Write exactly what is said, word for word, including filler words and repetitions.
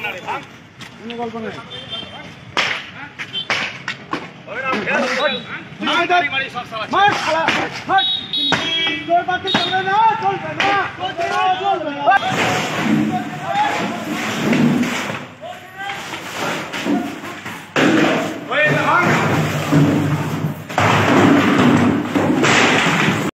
গল্প নেই মার শালা হট তোর বাকি চলবে না চলবে না চলবে না